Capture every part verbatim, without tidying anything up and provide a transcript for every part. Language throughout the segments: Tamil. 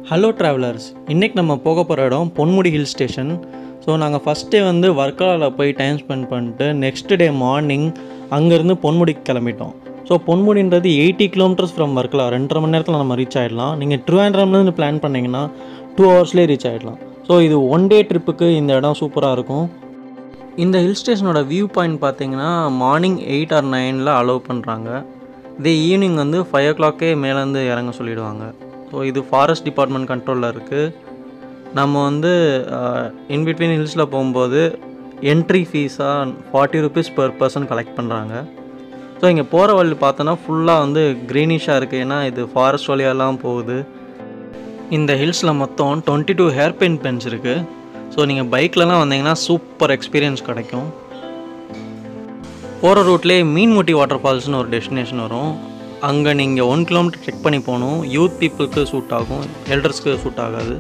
ஹலோ ட்ராவலர்ஸ், இன்றைக்கி நம்ம போக போகிற இடம் பொன்முடி ஹில் ஸ்டேஷன். ஸோ நாங்கள் ஃபஸ்ட் டே வந்து வர்க்காலாவில் போய் டைம் ஸ்பெண்ட் பண்ணிட்டு நெக்ஸ்ட் டே மார்னிங் அங்கேருந்து பொன்முடிக்கு கிளம்பிட்டோம். ஸோ பொன்முடின்றது எயிட்டி கிலோமீட்டர்ஸ் ஃப்ரம் வர்க்கலா, ரெண்டரை மணி நேரத்தில் நம்ம ரீச் ஆகிடலாம். நீங்கள் ட்ரிவாண்ட்ரம்லேருந்து பிளான் பண்ணிங்கன்னா டூ ஹவர்ஸ்லேயே ரீச் ஆகிடலாம். ஸோ இது ஒன் டே ட்ரிப்புக்கு இந்த இடம் சூப்பராக இருக்கும். இந்த ஹில் ஸ்டேஷனோட வியூ பாயிண்ட் பார்த்தீங்கன்னா மார்னிங் எயிட் ஆர் நைனில் அலோவ் பண்ணுறாங்க. இதே ஈவினிங் வந்து ஃபைவ் ஓ கிளாக்கே மேலேருந்து இறங்க சொல்லிவிடுவாங்க. ஸோ இது ஃபாரஸ்ட் டிபார்ட்மெண்ட் கண்ட்ரோலில் இருக்குது. நம்ம வந்து இன்பிட்வீன் ஹில்ஸில் போகும்போது என்ட்ரி ஃபீஸாக forty rupees per person collect பண்ணுறாங்க. ஸோ இங்கே போகிற வழி பார்த்தோன்னா ஃபுல்லாக வந்து க்ரீனிஷாக இருக்குது, ஏன்னா இது ஃபாரஸ்ட் வழியெல்லாம் போகுது. இந்த ஹில்ஸில் மொத்தம் twenty two hairpin bends இருக்குது. ஸோ நீங்கள் பைக்லலாம் வந்தீங்கன்னா சூப்பர் எக்ஸ்பீரியன்ஸ் கிடைக்கும். போகிற ரூட்லேயே மீன்முட்டி வாட்டர் ஃபால்ஸ்னு ஒரு டெஸ்டினேஷன் வரும். அங்கே நீங்கள் ஒன் கிலோமீட்டர் செக் பண்ணி போகணும். யூத் பீப்புளுக்கு சூட் ஆகும், எல்டர்ஸ்க்கு சூட் ஆகாது.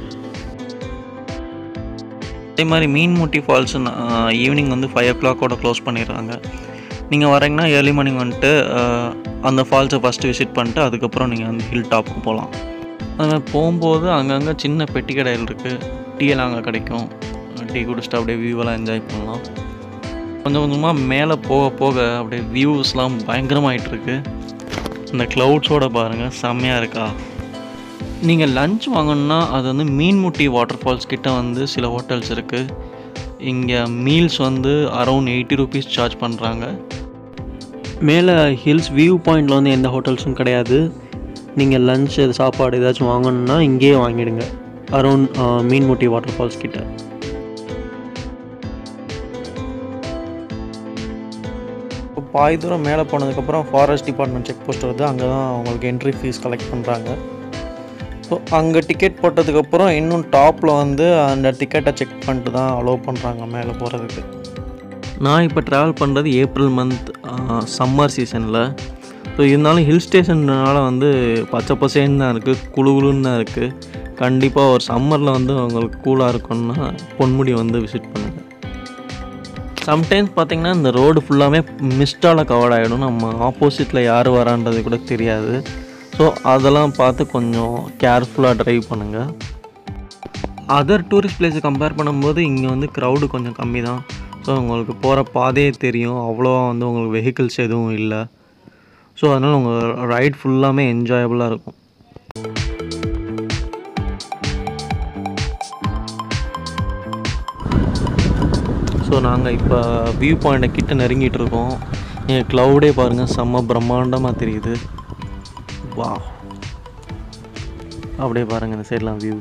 அதே மாதிரி மீன்முட்டி ஃபால்ஸ் ஈவினிங் வந்து ஃபைவ் ஓ கிளாக்கோட க்ளோஸ் பண்ணிடுறாங்க. நீங்கள் வரீங்கன்னா ஏர்லி மார்னிங் வந்துட்டு அந்த ஃபால்ஸை ஃபஸ்ட்டு விசிட் பண்ணிட்டு அதுக்கப்புறம் நீங்கள் வந்து ஹில் டாப்புக்கு போகலாம். அதுமாதிரி போகும்போது அங்கங்கே சின்ன பெட்டி கடைகள் இருக்குது, டீ எல்லாம் அங்கே கிடைக்கும். டீ குடிச்சிட்டு அப்படியே வியூவெல்லாம் என்ஜாய் பண்ணலாம். கொஞ்சம் கொஞ்சமாக மேலே போக போக அப்படியே வியூஸ்லாம் பயங்கரமாகிட்டுருக்கு. இந்த க்ளவுட்ஸோடு பாருங்கள், செம்மையாக இருக்கா. நீங்கள் லன்ச் வாங்கணுன்னா அது வந்து மீன்முட்டி வாட்டர் ஃபால்ஸ் கிட்ட வந்து சில ஹோட்டல்ஸ் இருக்குது. இங்கே மீல்ஸ் வந்து அரௌண்ட் எயிட்டி ருபீஸ் சார்ஜ் பண்ணுறாங்க. மேலே ஹில்ஸ் வியூ பாயிண்டில் வந்து எந்த ஹோட்டல்ஸும் கிடையாது. நீங்கள் லன்ச் சாப்பாடு ஏதாச்சும் வாங்கணுன்னா இங்கேயே வாங்கிடுங்க, அரௌண்ட் மீன்முட்டி வாட்டர் ஃபால்ஸ் கிட்ட. பாதி தூரம் மேலே போனதுக்கப்புறம் ஃபாரஸ்ட் டிபார்ட்மெண்ட் செக் போஸ்ட் வருது, அங்கே தான் அவங்களுக்கு என்ட்ரி ஃபீஸ் கலெக்ட் பண்ணுறாங்க. ஸோ அங்கே டிக்கெட் போட்டதுக்கப்புறம் இன்னும் டாப்பில் வந்து அந்த டிக்கெட்டை செக் பண்ணிட்டு தான் அலோவ் பண்ணுறாங்க மேலே போகிறதுக்கு. நான் இப்போ ட்ராவல் பண்ணுறது ஏப்ரல் மந்த் சம்மர் சீசனில். ஸோ இருந்தாலும் ஹில் ஸ்டேஷன்னால வந்து பச்சை பசேன்னு தான் இருக்குது, குழு குழுன்னு தான் இருக்குது. கண்டிப்பாக ஒரு சம்மரில் வந்து அவங்களுக்கு கூலாக இருக்குன்னா பொன்முடி வந்து விசிட் பண்ணுங்கள். சம்டைம்ஸ் பார்த்திங்கன்னா இந்த ரோடு ஃபுல்லாமே மிஸ்டால் கவர் ஆகிடும், நம்ம ஆப்போசிட்டில் யார் வரான்றது கூட தெரியாது. ஸோ அதெல்லாம் பார்த்து கொஞ்சம் கேர்ஃபுல்லாக ட்ரைவ் பண்ணுங்கள். அதர் டூரிஸ்ட் பிளேஸை கம்பேர் பண்ணும்போது இங்கே வந்து க்ரௌடு கொஞ்சம் கம்மி தான். ஸோ உங்களுக்கு போகிற பாதையே தெரியும், அவ்வளோவா வந்து உங்களுக்கு வெஹிக்கிள்ஸ் எதுவும் இல்லை. ஸோ அதனால் உங்கள் ரைட் ஃபுல்லாமே என்ஜாயபுளாக இருக்கும். ஸோ நாங்கள் இப்போ வியூ பாயிண்ட்டை கிட்ட நெருங்கிட்டு இருக்கோம். எங்கள் க்ளவுடே பாருங்கள், செம்ம பிரம்மாண்டமாக தெரியுது. வா, அப்படியே பாருங்கள் இந்த சைட்லாம் வியூ.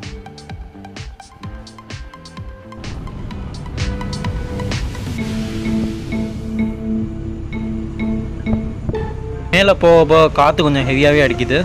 மேலே போக போக காற்று கொஞ்சம் ஹெவியாகவே அடிக்குது.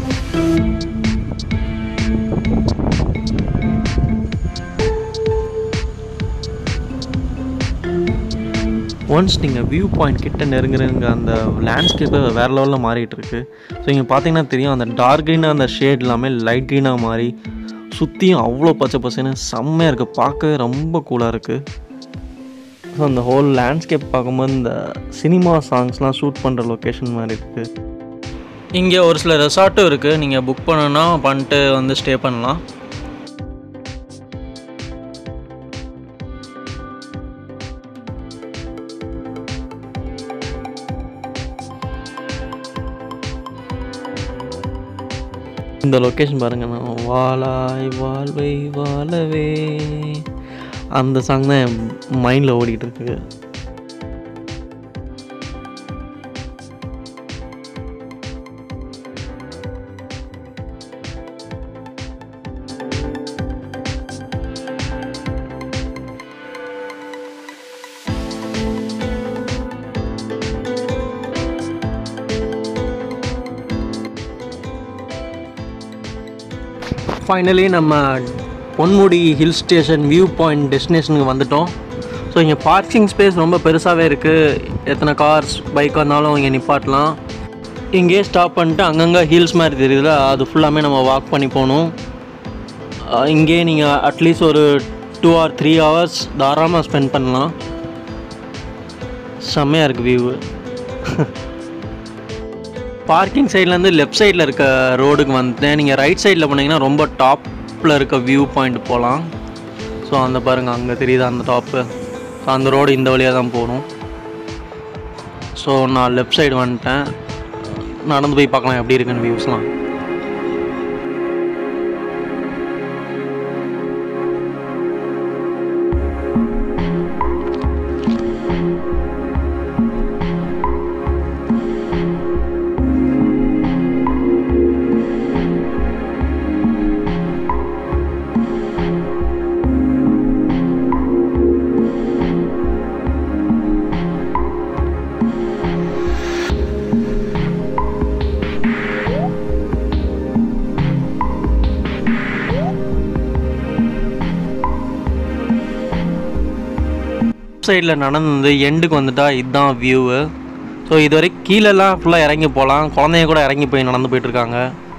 ஒன்ஸ் நீங்கள் வியூ பாயிண்ட் கிட்ட நெருங்குறங்க அந்த லேண்ட்ஸ்கேப்பை வேறு லெவலில் மாறிட்டு இருக்கு. ஸோ இங்கே பார்த்தீங்கன்னா தெரியும், அந்த டார்க் க்ரீனாக அந்த ஷேட் எல்லாமே லைட் க்ரீனாக மாறி சுற்றியும் அவ்வளோ பச்சை பசைன்னு செம்மையாக இருக்குது, பார்க்கவே ரொம்ப கூலாக இருக்குது. ஸோ அந்த ஹோல் லேண்ட்ஸ்கேப் பார்க்கும்போது இந்த சினிமா சாங்ஸ்லாம் ஷூட் பண்ணுற லொக்கேஷன் மாதிரி இருக்குது. இங்கே ஒரு சில ரெசார்ட்டும் இருக்குது, நீங்கள் புக் பண்ணணுன்னா பண்ணிட்டு வந்து ஸ்டே பண்ணலாம். இந்த லொக்கேஷன் பாருங்கள், நான் வாழாய் வாழ்வை வாழவே அந்த சாங் தான் என் மைண்டில் ஓடிக்கிட்டு இருக்கு. ஃபைனலி நம்ம Ponmudi hill station view point டெஸ்டினேஷனுக்கு வந்துட்டோம். ஸோ இங்கே பார்க்கிங் ஸ்பேஸ் ரொம்ப பெருசாகவே இருக்குது, எத்தனை கார்ஸ் பைக் வந்தாலும் இங்கே நிப்பாட்டலாம். இங்கேயே ஸ்டாப் பண்ணிட்டு அங்கங்கே ஹில்ஸ் மாதிரி தெரியுதுல, அது ஃபுல்லாமே நம்ம வாக் பண்ணி போகணும். இங்கேயே நீங்கள் அட்லீஸ்ட் ஒரு டூ ஆர் த்ரீ ஹவர்ஸ் தாராளமாக ஸ்பெண்ட் பண்ணலாம். செம்மையாக இருக்குது வியூவு. பார்க்கிங் சைட்லேருந்து லெஃப்ட் சைடில் இருக்க ரோடுக்கு வந்துட்டேன். நீங்கள் ரைட் சைடில் போனீங்கன்னா ரொம்ப டாப்பில் இருக்க வியூ பாயிண்ட் போகலாம். ஸோ அந்த பாருங்கள், அங்கே தெரியுது அந்த டாப்பு. ஸோ அந்த ரோடு இந்த வழியாக தான் போகணும். ஸோ நான் லெஃப்ட் சைடு வந்துட்டேன். நடந்து போய் பார்க்கலாம் எப்படி இருக்குன்னு வியூஸ்லாம். சைடில் நடந்து எண்டுக்கு வந்துட்டா இதுதான் வியூவு. ஸோ இது வரைக்கும் கீழெல்லாம் ஃபுல்லாக இறங்கி போகலாம். குழந்தைங்க கூட இறங்கி போய் நடந்து போயிட்டுருக்காங்க.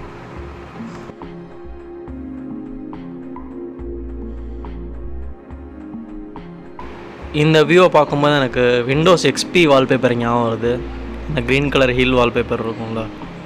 இந்த வியூவை பார்க்கும்போது எனக்கு விண்டோஸ் எக்ஸ்பி வால்பேப்பர் ஞாபகம் வருது. இந்த க்ரீன் கலர் ஹில் வால்பேப்பர் இருக்கும்ல.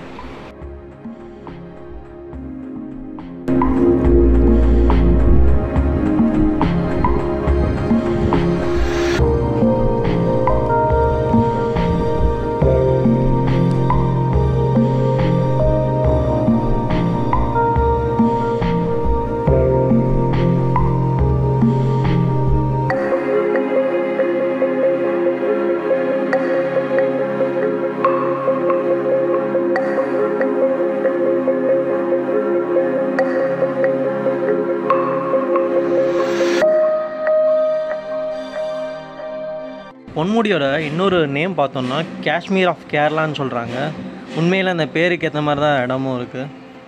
பொன்முடியோட இன்னொரு நேம் பார்த்தோம்னா காஷ்மீர் ஆஃப் கேரளான்னு சொல்கிறாங்க. உண்மையில் அந்த பேருக்கு ஏற்ற மாதிரி தான் இடமும் இருக்குது.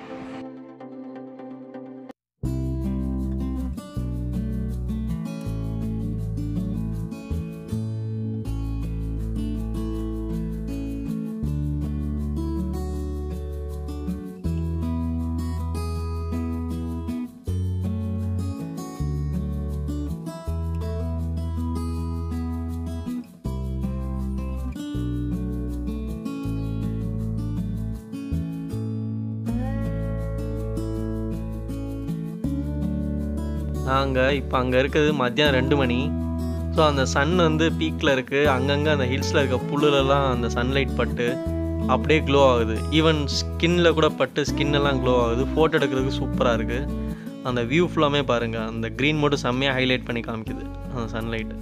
நாங்கள் இப்போ அங்கே இருக்கிறது மத்தியானம் ரெண்டு மணி. ஸோ அந்த சன் வந்து பீக்கில் இருக்குது. அங்கங்கே அந்த ஹில்ஸில் இருக்க புல்லுலலாம் அந்த சன்லைட் பட்டு அப்படியே க்ளோ ஆகுது. ஈவன் ஸ்கின்னில் கூட பட்டு ஸ்கின்னெல்லாம் க்ளோ ஆகுது. ஃபோட்டோ எடுக்கிறதுக்கு சூப்பராக இருக்குது. அந்த வியூ ஃபுல்லாமே பாருங்கள். அந்த க்ரீன் மட்டும் செம்மையாக ஹைலைட் பண்ணி காமிக்குது அந்த சன்லைட்டு.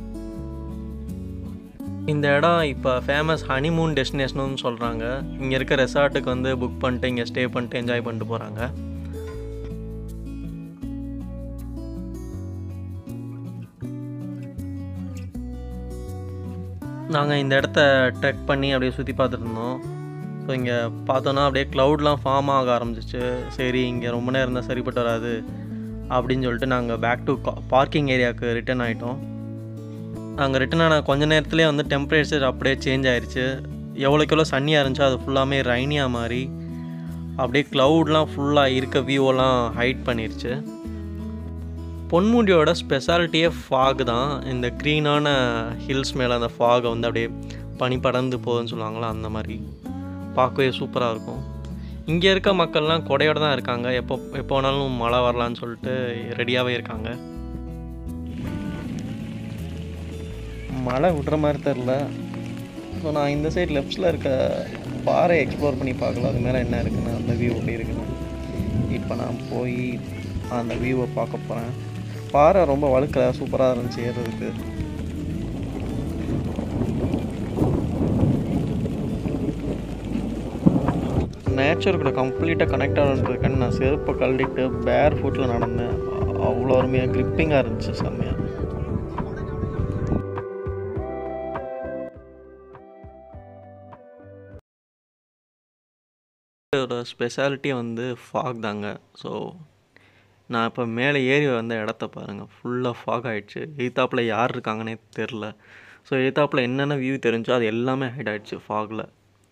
இந்த இடம் இப்போ ஃபேமஸ் ஹனிமூன் டெஸ்டினேஷனும் சொல்கிறாங்க. இங்கே இருக்க ரெசார்ட்டுக்கு வந்து புக் பண்ணிட்டு இங்கே ஸ்டே பண்ணிட்டு என்ஜாய் பண்ணிட்டு போகிறாங்க. நாங்கள் இந்த இடத்த ட்ரெக் பண்ணி அப்படியே சுற்றி பார்த்துட்டு இருந்தோம். ஸோ இங்கே பார்த்தோன்னா அப்படியே க்ளவுட்லாம் ஃபார்ம் ஆக ஆரம்பிச்சிச்சு. சரி, இங்கே ரொம்ப நேரம் இருந்தால் சரிப்பட்டு வராது அப்படின்னு சொல்லிட்டு நாங்கள் பேக் டு பார்க்கிங் ஏரியாவுக்கு ரிட்டர்ன் ஆகிட்டோம். நாங்கள் ரிட்டர்ன் ஆன கொஞ்ச நேரத்துலேயே வந்து டெம்பரேச்சர் அப்படியே சேஞ்ச் ஆயிடுச்சு. எவ்வளோக்கு எவ்வளோ சன்னியாக இருந்துச்சோ அது ஃபுல்லாமே ரைனியாக மாதிரி அப்படியே க்ளவுட்லாம் ஃபுல்லாக இருக்க வியூவெல்லாம் ஹைட் பண்ணிருச்சு. பொன்முடியோட ஸ்பெஷாலிட்டியே ஃபாக் தான். இந்த க்ரீனான ஹில்ஸ் மேலே அந்த ஃபாகை வந்து அப்படியே பனி படர்ந்து போகுதுன்னு சொல்லுவாங்களா, அந்த மாதிரி பார்க்கவே சூப்பராக இருக்கும். இங்கே இருக்க மக்கள்லாம் கொடையோடு தான் இருக்காங்க. எப்போ எப்போ வேணாலும் மழை வரலான்னு சொல்லிட்டு ரெடியாகவே இருக்காங்க. மழை விடுற மாதிரி தெரில. ஸோ நான் இந்த சைடு லெஃப்ட்ஸில் இருக்க பாறை எக்ஸ்ப்ளோர் பண்ணி பார்க்கலாம், அது மேலே என்ன இருக்குன்னு, அந்த வியூ எப்படி இருக்குன்னு. இப்போ நான் போய் அந்த வியூவை பார்க்க போகிறேன். பாறை ரொம்ப வழுக்கல, சூப்பராக இருந்துச்சு ஏறுறதுக்கு. நேச்சர் கூட கம்ப்ளீட்டாக கனெக்ட் ஆகிட்டுருக்கேன்னு நான் செருப்பை கழட்டிட்டு பேர் ஃபுட்டில் நடந்தேன். அவ்வளோ அருமையாக கிரிப்பிங்காக இருந்துச்சு, செம்மையாக. இதோட ஸ்பெஷாலிட்டி வந்து ஃபாக் தாங்க. ஸோ நான் இப்போ மேலே ஏறி வந்த இடத்த பாருங்கள், ஃபுல்லாக ஃபாக் ஆகிடுச்சு. எய்த்தாப்பில் யார் இருக்காங்கன்னே தெரில. ஸோ எய்த்தாப்பில் என்னென்ன வியூ தெரிஞ்சோ அது எல்லாமே ஹைட் ஆகிடுச்சு ஃபாகில்.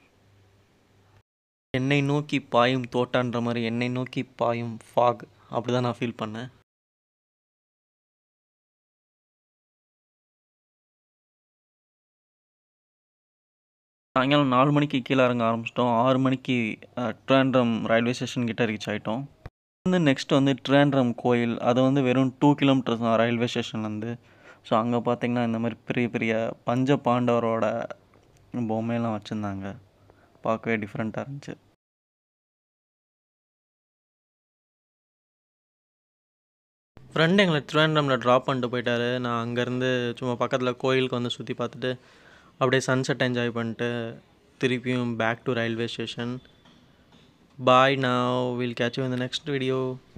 என்னை நோக்கி பாயும் தோட்டான்ற மாதிரி என்னை நோக்கி பாயும் ஃபாக், அப்படி தான் நான் ஃபீல் பண்ணேன். சாயங்காலம் நாலு மணிக்கு கீழே இறங்க ஆரம்பிச்சிட்டோம். ஆறு மணிக்கு ட்ரிவாண்ட்ரம் ரயில்வே ஸ்டேஷன் கிட்ட ரீச் ஆகிட்டோம். வந்து நெக்ஸ்ட் வந்து ட்ரிவாண்ட்ரம் கோயில். அது வந்து வெறும் டூ கிலோமீட்டர்ஸ் தான் ரயில்வே ஸ்டேஷன்லேருந்து. ஸோ அங்கே பார்த்தீங்கன்னா இந்த மாதிரி பெரிய பெரிய பஞ்ச பாண்டவரோட பொம்மையெல்லாம் வச்சுருந்தாங்க. பார்க்கவே டிஃப்ரெண்ட்டாக இருந்துச்சு. ஃப்ரெண்டு எங்களை ட்ரிவாண்ட்ரமில் ட்ராப் பண்ணிட்டு போயிட்டாரு. நான் அங்கேருந்து சும்மா பக்கத்தில் கோயிலுக்கு வந்து சுற்றி பார்த்துட்டு அப்படியே சன்செட் என்ஜாய் பண்ணிட்டு திருப்பியும் back to railway station. Bye, now we'll catch you in the next video.